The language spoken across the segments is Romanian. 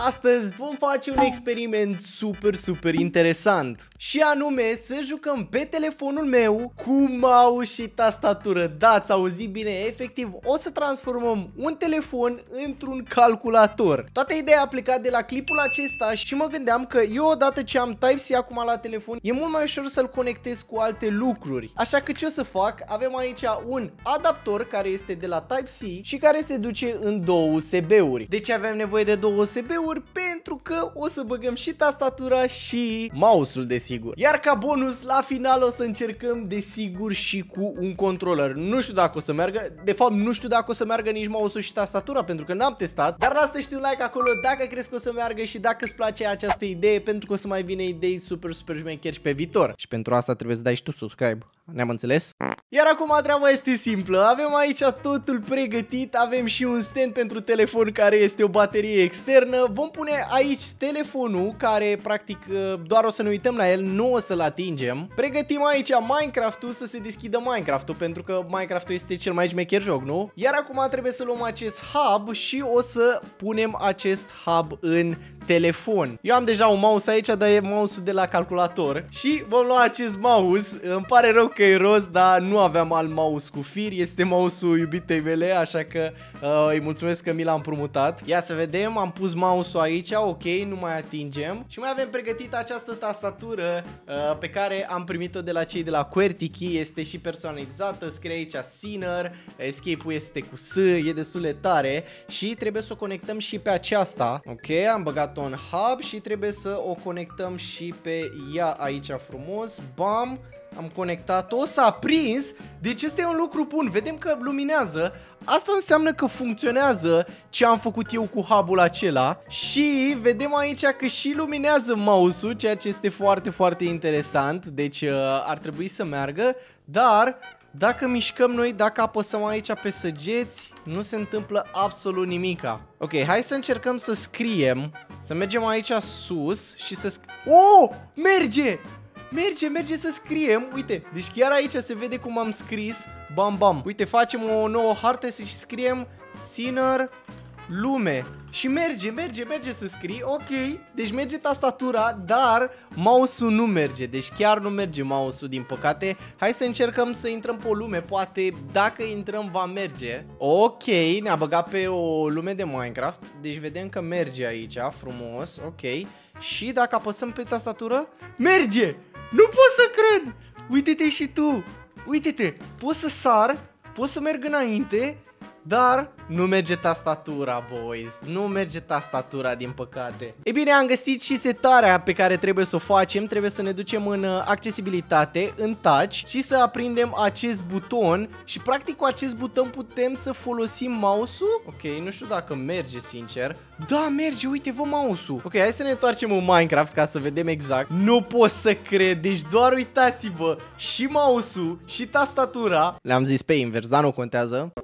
Astăzi vom face un experiment super interesant. Și anume să jucăm pe telefonul meu cu mouse și tastatură. Da, ați auzit bine, efectiv o să transformăm un telefon într-un calculator. Toată ideea a plecat de la clipul acesta și mă gândeam că eu odată ce am Type-C acum la telefon, e mult mai ușor să-l conectez cu alte lucruri. Așa că ce o să fac? Avem aici un adaptor care este de la Type-C și care se duce în două USB-uri. De ce avem nevoie de două USB-uri? Pentru că o să băgăm și tastatura și mouse-ul, desigur. Iar ca bonus, la final o să încercăm desigur și cu un controller. Nu știu dacă o să meargă, de fapt nu știu dacă o să meargă nici mouse-ul și tastatura, pentru că n-am testat. Dar lasă-și un like acolo dacă crezi că o să meargă și dacă îți place această idee, pentru că o să mai vină idei super șmecheri pe viitor. Și pentru asta trebuie să dai și tu subscribe. Ne-am înțeles? Iar acum treaba este simplă. Avem aici totul pregătit. Avem și un stand pentru telefon care este o baterie externă. Vom pune aici telefonul care practic doar o să ne uităm la el, nu o să-l atingem. Pregătim aici Minecraft-ul să se deschidă Minecraft-ul, pentru că Minecraft-ul este cel mai șmecher joc, nu? Iar acum trebuie să luăm acest hub și o să punem acest hub în telefon. Eu am deja un mouse aici, dar e mouse-ul de la calculator. Și vom lua acest mouse. Îmi pare rău că e roz, dar nu aveam alt mouse cu fir. Este mouse-ul iubitei mele, așa că îi mulțumesc că mi l-am împrumutat. Ia să vedem, am pus mouse-ul aici, ok, nu mai atingem. Și mai avem pregătit această tastatură pe care am primit-o de la cei de la QWERTY. Este și personalizată, scrie aici Sinner, escape-ul este cu S, e destul de tare. Și trebuie să o conectăm și pe aceasta. Ok, am băgat un hub și trebuie să o conectăm și pe ea aici frumos. Bam! Am conectat-o, s-a aprins. Deci este un lucru bun, vedem că luminează. Asta înseamnă că funcționează ce am făcut eu cu hub-ul acela. Și vedem aici că și luminează mouse-ul, ceea ce este foarte interesant. Deci ar trebui să meargă. Dar dacă mișcăm noi, dacă apăsăm aici pe săgeți, nu se întâmplă absolut nimica. Ok, hai să încercăm să scriem. Să mergem aici sus și să oh! Merge! Merge să scriem. Uite, deci chiar aici se vede cum am scris. Bam. Uite, facem o nouă hartă și scriem Sinner lume. Și merge să scrii. Ok, deci merge tastatura, dar mouse-ul nu merge. Deci chiar nu merge mouse-ul, din păcate. Hai să încercăm să intrăm pe o lume. Poate dacă intrăm va merge. Ok, ne-a băgat pe o lume de Minecraft. Deci vedem că merge aici, frumos. Ok, și dacă apăsăm pe tastatură, merge! Nu pot să cred! Uite-te și tu! Uite-te! Pot să sar, pot să merg înainte, dar nu merge tastatura, boys. Nu merge tastatura, din păcate. Ei bine, am găsit și setarea pe care trebuie să o facem. Trebuie să ne ducem în accesibilitate, în touch și să aprindem acest buton. Și practic cu acest buton putem să folosim mouse-ul. Ok, nu știu dacă merge, sincer. Da, merge, uite, vă mouse-ul. Ok, hai să ne întoarcem în Minecraft ca să vedem exact. Nu pot să cred, deci doar uitați-vă. Și mouse-ul și tastatura. Le-am zis pe invers, dar nu contează.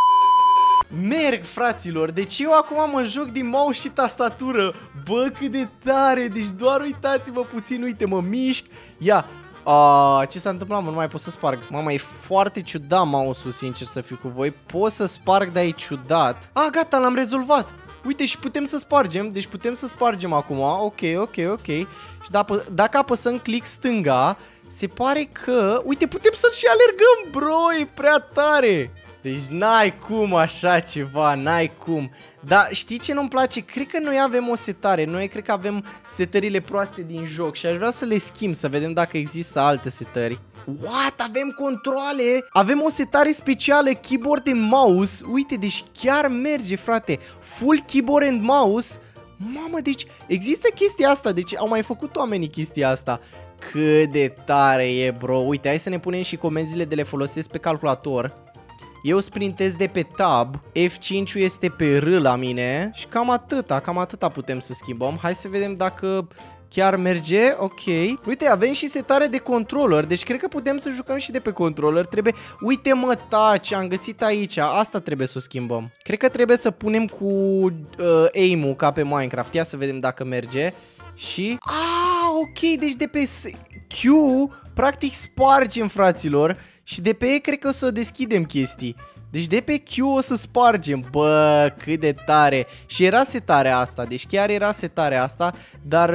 Merg, fraților, deci eu acum mă joc din mouse și tastatură. Bă, cât de tare, deci doar uitați-vă puțin, uite, mă mișc. Ia, ce s-a întâmplat, mă, nu mai pot să sparg. Mama, e foarte ciudat mouse-ul, sincer să fiu cu voi. Pot să sparg, dar e ciudat. Gata, l-am rezolvat. Uite, și putem să spargem, deci putem să spargem acum. Ok. Și dacă apăsăm click stânga, se pare că, uite, putem să și alergăm, bro, e prea tare. Deci n-ai cum așa ceva, n-ai cum. Dar știi ce nu-mi place? Cred că noi avem o setare. Noi cred că avem setările proaste din joc și aș vrea să le schimb, să vedem dacă există alte setări. What? Avem controle? Avem o setare specială, keyboard and mouse. Uite, deci chiar merge, frate. Full keyboard and mouse. Mamă, deci există chestia asta. Deci au mai făcut oamenii chestia asta. Cât de tare e, bro. Uite, hai să ne punem și comenzile de le folosesc pe calculator. Eu sprintez de pe tab, F5-ul este pe R la mine și cam atâta putem să schimbăm. Hai să vedem dacă chiar merge, ok. Uite, avem și setare de controller, deci cred că putem să jucăm și de pe controller. Trebuie, uite mă, taci, am găsit aici, asta trebuie să o schimbăm. Cred că trebuie să punem cu aim-ul ca pe Minecraft, ia să vedem dacă merge. Și, ok, deci de pe Q, practic spargem, fraților. Și de pe E cred că o să deschidem chestii. Deci de pe Q o să spargem. Bă, cât de tare. Și era setarea asta, deci chiar era setarea asta, dar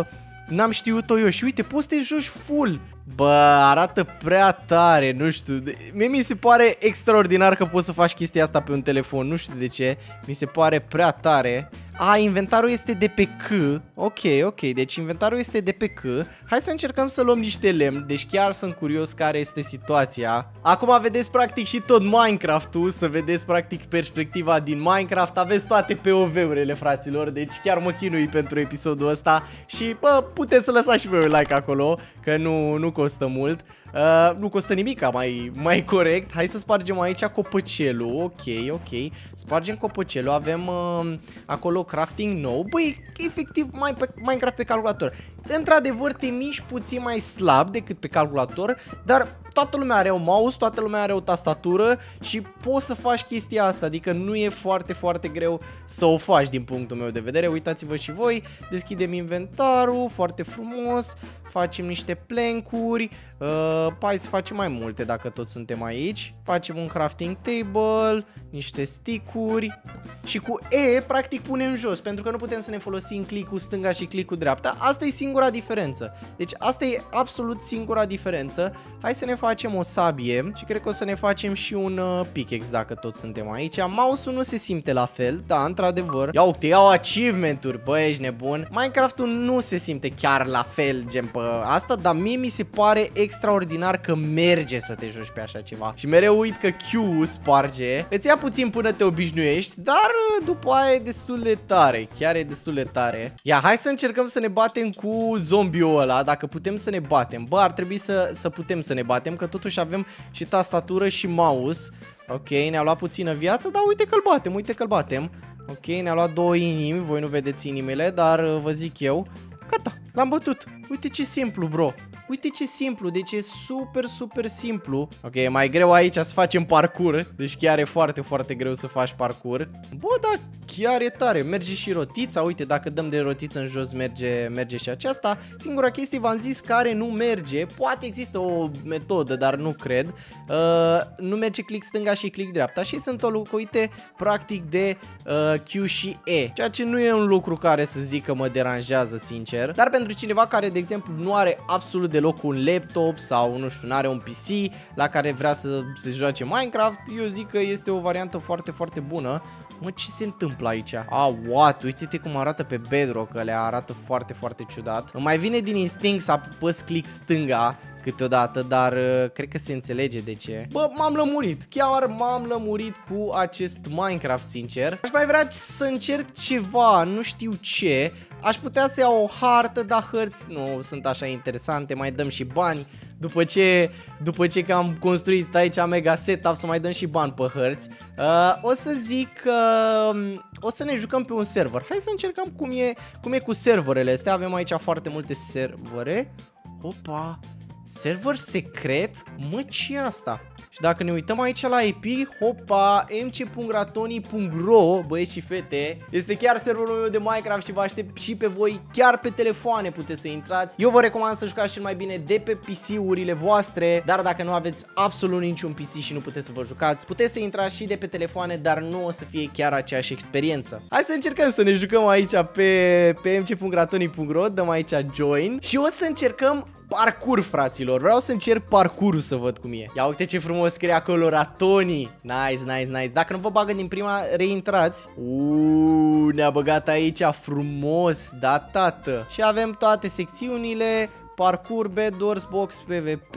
n-am știut-o eu. Și uite, poți să te joci full. Bă, arată prea tare, nu știu. Mie mi se pare extraordinar că poți să faci chestia asta pe un telefon, nu știu de ce. Mi se pare prea tare. Inventarul este de pe C. Ok, deci inventarul este de pe C. Hai să încercăm să luăm niște lemn. Deci chiar sunt curios care este situația. Acum vedeți practic și tot Minecraft-ul. Să vedeți practic perspectiva din Minecraft. Aveți toate POV-urile, fraților. Deci chiar mă chinui pentru episodul ăsta. Și bă, puteți să lăsați și voi un like acolo, că nu costă mult. Nu costă nimic, mai corect. Hai să spargem aici copăcelul. Ok. Spargem copăcelul. Avem acolo crafting nou. Băi, efectiv Minecraft pe calculator. Într-adevăr te miști puțin mai slab decât pe calculator, dar toată lumea are un mouse, toată lumea are o tastatură și poți să faci chestia asta. Adică nu e foarte, foarte greu să o faci din punctul meu de vedere. Uitați-vă și voi. Deschidem inventarul, foarte frumos. Facem niște plancuri. Hai să facem mai multe dacă tot suntem aici. Facem un crafting table, niște stick-uri și cu E practic punem jos, pentru că nu putem să ne folosim click-ul stânga și click-ul dreapta. Asta e singura diferență. Deci asta e absolut singura diferență. Hai să ne facem o sabie și cred că o să ne facem și un pickaxe dacă tot suntem aici. Mouse-ul nu se simte la fel, da, într-adevăr. Ia uite, iau achievement-uri, bă, ești nebun. Minecraft-ul nu se simte chiar la fel, gen pe asta, dar mie mi se pare extraordinar că merge să te joci pe așa ceva. Și mereu uit că Q sparge. Îți ia puțin până te obișnuiești, dar după aia e destul de tare. Chiar e destul de tare. Ia, hai să încercăm să ne batem cu zombiul ăla, dacă putem să ne batem. Bă, ar trebui să putem să ne batem, că totuși avem și tastatură și mouse. Ok, ne-a luat puțină viață, dar uite că-l batem, Ok, ne-a luat 2 inimi, voi nu vedeți inimile, dar vă zic eu. Gata, l-am bătut. Uite ce simplu, bro. Uite ce simplu, deci e super, super simplu. Ok, e mai greu aici să facem parcurs. Deci chiar e foarte, foarte greu să faci parcurs. Bă, da, chiar e tare. Merge și rotița, uite, dacă dăm de rotiță în jos merge și aceasta. Singura chestie, v-am zis, care nu merge. Poate există o metodă, dar nu cred. Nu merge click stânga și click dreapta și sunt înlocuite practic de Q și E. Ceea ce nu e un lucru care să zic că mă deranjează, sincer. Dar pentru cineva care, de exemplu, nu are absolut deloc un laptop sau, nu știu, nu are un PC la care vrea să se joace Minecraft, eu zic că este o variantă foarte, foarte bună. Mă, ce se întâmplă aici? What? Uite-te cum arată pe Bedrock, ălea arată foarte, foarte ciudat. Îmi mai vine din instinct să apăs click stânga câteodată, dar cred că se înțelege de ce. Bă, m-am lămurit, chiar m-am lămurit cu acest Minecraft, sincer. Aș mai vrea să încerc ceva, nu știu ce. Aș putea să iau o hartă, dar hărți nu sunt așa interesante, mai dăm și bani. După ce că am construit aici mega setup, să mai dăm și bani pe hărți. O să zic că o să ne jucăm pe un server. Hai să încercăm cum e cu serverele astea. Avem aici foarte multe servere. Opa! Server secret? Mă, ce e asta? Și dacă ne uităm aici la IP, hopa, mc.ratoni.ro, băieți și fete, este chiar serverul meu de Minecraft și vă aștept și pe voi, chiar pe telefoane puteți să intrați. Eu vă recomand să jucați cel mai bine de pe PC-urile voastre, dar dacă nu aveți absolut niciun PC și nu puteți să vă jucați, puteți să intrați și de pe telefoane, dar nu o să fie chiar aceeași experiență. Hai să încercăm să ne jucăm aici pe mc.ratoni.ro, dăm aici join și o să încercăm parcurs, fraților. Vreau să încerc parcursul să văd cum e. Ia uite ce frumos scrie acolo Ratoni. Nice. Dacă nu vă bagă din prima, reintrați. Ne-a băgat aici frumos. Da, tată. Și avem toate secțiunile. Parcurs, Bedwars, Box, PvP,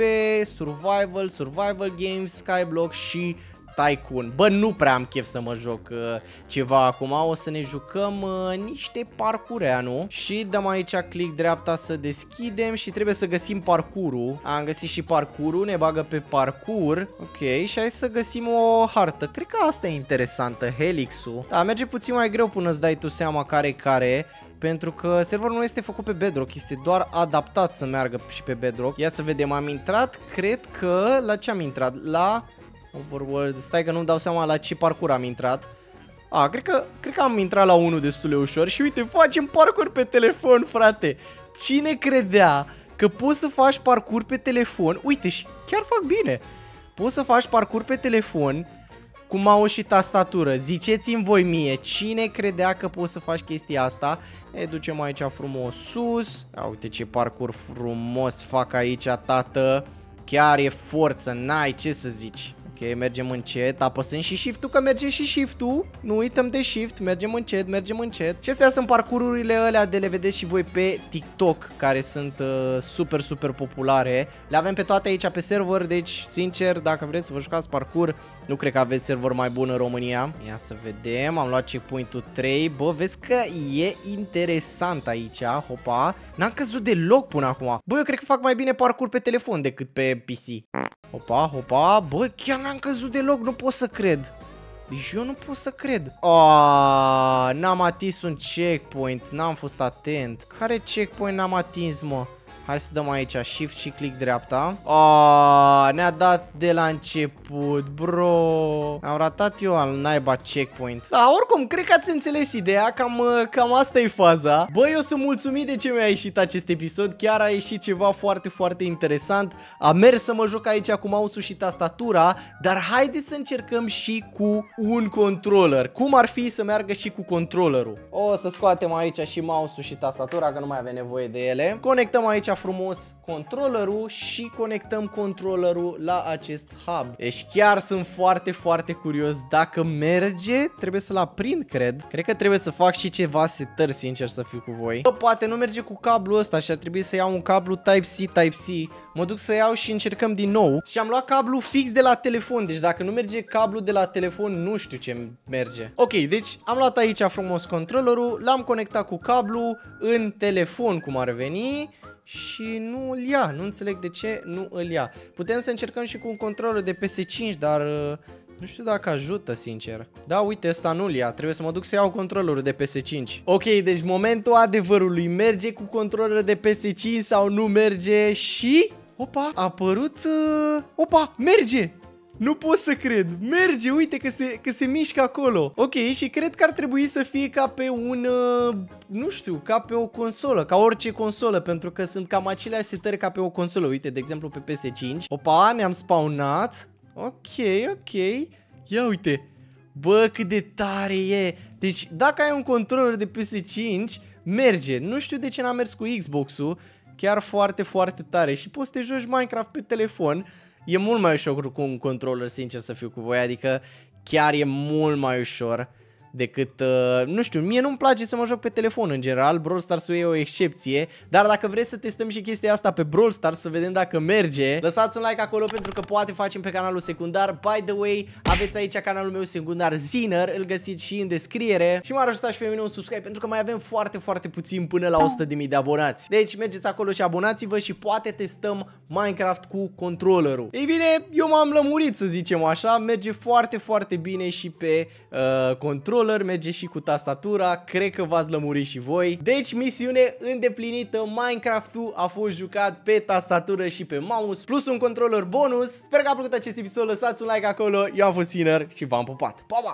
Survival Games, Skyblock și Tycoon. Bă, nu prea am chef să mă joc ceva acum. O să ne jucăm niște parcureanu. Și dăm aici click dreapta să deschidem și trebuie să găsim parcurul. Am găsit și parcurul, ne bagă pe parcurs. Ok, și hai să găsim o hartă. Cred că asta e interesantă, Helix-ul. Da, merge puțin mai greu până îți dai tu seama care. Pentru că serverul nu este făcut pe Bedrock, este doar adaptat să meargă și pe Bedrock. Ia să vedem, am intrat, cred că... La ce am intrat? La... Overworld, stai că nu-mi dau seama la ce parcurs am intrat. Cred că am intrat la unul destul de ușor și uite, facem parcurs pe telefon, frate. Cine credea că poți să faci parcurs pe telefon? Uite, și chiar fac bine. Poți să faci parcurs pe telefon cu mouse și tastatură. Ziceți-mi voi mie, cine credea că poți să faci chestia asta? Ne ducem aici frumos sus. Ia uite ce parcurs frumos fac aici, tată. Chiar e forță, n-ai ce să zici. Ok, mergem încet, apăsând și shift-ul, că merge și shift-ul. Nu uităm de shift, mergem încet, mergem încet. Și astea sunt parcururile alea de le vedeți și voi pe TikTok, care sunt super, super populare. Le avem pe toate aici pe server, deci, sincer, dacă vreți să vă jucați parcurs, nu cred că aveți server mai bun în România. Ia să vedem, am luat checkpoint-ul 3. Bă, vezi că e interesant aici, hopa. N-am căzut deloc până acum. Bă, eu cred că fac mai bine parcurs pe telefon decât pe PC. Hopa, hopa, bă, chiar n-am căzut deloc, nu pot să cred. Deci eu nu pot să cred. N-am atins un checkpoint, n-am fost atent. Care checkpoint n-am atins, mă? Hai să dăm aici shift și click dreapta. Ne-a dat de la început, bro. Am ratat eu al naiba checkpoint. Da, oricum, cred că ați înțeles ideea, cam asta e faza. Bă, eu sunt mulțumit de ce mi-a ieșit acest episod. Chiar a ieșit ceva foarte, foarte interesant. Am mers să mă joc aici cu mouse-ul și tastatura, dar haideți să încercăm și cu un controller. Cum ar fi să meargă și cu controllerul? O să scoatem aici și mouse-ul și tastatura, că nu mai avem nevoie de ele. Conectăm aici frumos controllerul și conectăm controllerul la acest hub. Deci chiar sunt foarte, foarte curios dacă merge. Trebuie să-l aprind, cred. Cred că trebuie să fac și ceva setări, sincer să fiu cu voi. Bă, poate nu merge cu cablul ăsta și ar trebui să iau un cablu Type-C, Type-C. Mă duc să iau și încercăm din nou. Și am luat cablu fix de la telefon. Deci dacă nu merge cablu de la telefon, nu știu ce merge. Ok, deci am luat aici frumos controllerul, l-am conectat cu cablu în telefon, cum ar veni. Și nu îl ia, nu înțeleg de ce nu îl ia. Putem să încercăm și cu un controller de PS5, dar nu știu dacă ajută, sincer. Da, uite, ăsta nu-l ia, trebuie să mă duc să iau controllerul de PS5. Ok, deci momentul adevărului, merge cu controller de PS5 sau nu merge și... Opa, a apărut... Opa, merge! Nu pot să cred, merge, uite că se mișcă acolo. Ok, și cred că ar trebui să fie ca pe un, nu știu, ca pe o consolă, ca orice consolă, pentru că sunt cam aceleași setări ca pe o consolă. Uite, de exemplu pe PS5. Opa, ne-am spawnat. Ok, ok. Ia uite. Bă, cât de tare e. Deci, dacă ai un controller de PS5, merge. Nu știu de ce n-am mers cu Xbox-ul. Chiar foarte, foarte tare. Și poți să te joci Minecraft pe telefon. E mult mai ușor cu un controller, sincer să fiu cu voi, adică chiar e mult mai ușor decât, nu știu, mie nu-mi place să mă joc pe telefon în general, Brawl Stars-ul e o excepție, dar dacă vreți să testăm și chestia asta pe Brawl Stars, să vedem dacă merge, lăsați un like acolo pentru că poate facem pe canalul secundar. By the way, aveți aici canalul meu secundar Zinner, îl găsiți și în descriere și m-ar ajuta și pe mine un subscribe pentru că mai avem foarte, foarte puțin până la 100.000 de abonați. Deci mergeți acolo și abonați-vă și poate testăm Minecraft cu controllerul. Ei bine, eu m-am lămurit, să zicem așa, merge foarte, foarte bine și pe control. Merge și cu tastatura, cred că v-ați lămurit și voi. Deci misiune îndeplinită, Minecraft-ul a fost jucat pe tastatură și pe mouse, plus un controller bonus. Sper că a plăcut acest episod, lăsați un like acolo, eu am fost Zinner și v-am pupat. Pa, pa!